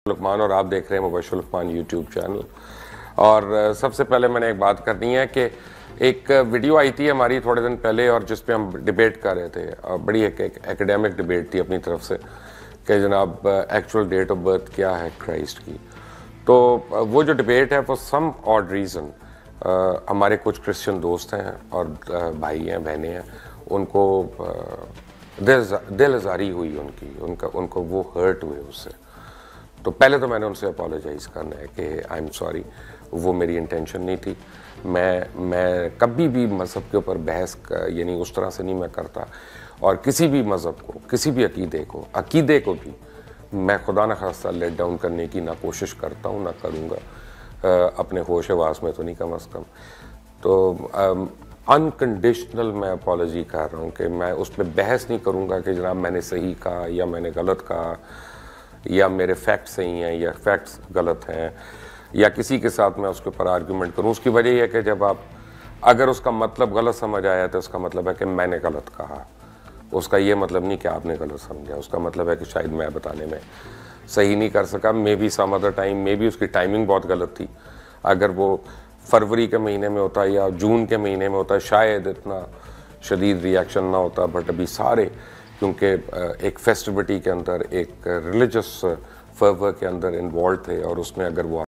लुकमान और आप देख रहे हैं मुबशर लुकमान यूट्यूब चैनल। और सबसे पहले मैंने एक बात करनी है कि एक वीडियो आई थी हमारी थोड़े दिन पहले और जिस पे हम डिबेट कर रहे थे और बड़ी एक एकेडमिक डिबेट थी अपनी तरफ से कि जनाब एक्चुअल डेट ऑफ बर्थ क्या है क्राइस्ट की। तो वो जो डिबेट है वो सम ऑड रीज़न हमारे कुछ क्रिश्चियन दोस्त हैं और भाई हैं बहनें हैं, उनको दिल आज़ारी हुई उनको वो हर्ट हुए उससे। तो पहले तो मैंने उनसे अपोलोजाइज़ करना है कि आई एम सॉरी, वो मेरी इंटेंशन नहीं थी। मैं कभी भी मज़हब के ऊपर बहस यानी उस तरह से नहीं मैं करता, और किसी भी मज़हब को, किसी भी अकीदे को भी मैं खुदा न खास्ता लेट डाउन करने की ना कोशिश करता हूँ ना करूँगा, अपने होश वास में तो नहीं कम अज़ कम। तो अनकंडीशनल मैं अपॉलॉजी कर रहा हूँ कि मैं उस पर बहस नहीं करूँगा कि जनाब मैंने सही कहा या मैंने गलत कहा या मेरे फैक्ट्स सही हैं या फैक्ट्स गलत हैं या किसी के साथ मैं उसके ऊपर आर्गूमेंट करूँ। उसकी वजह यह है कि जब आप अगर उसका मतलब गलत समझ आया तो उसका मतलब है कि मैंने गलत कहा, उसका ये मतलब नहीं कि आपने गलत समझा, उसका मतलब है कि शायद मैं बताने में सही नहीं कर सका। Maybe some other time, maybe उसकी टाइमिंग बहुत गलत थी। अगर वो फरवरी के महीने में होता या जून के महीने में होता शायद इतना शदीद रिएक्शन ना होता, बट अभी सारे क्योंकि एक फेस्टिविटी के अंदर, एक रिलीजियस फर्वर के अंदर इन्वॉल्व थे और उसमें अगर वो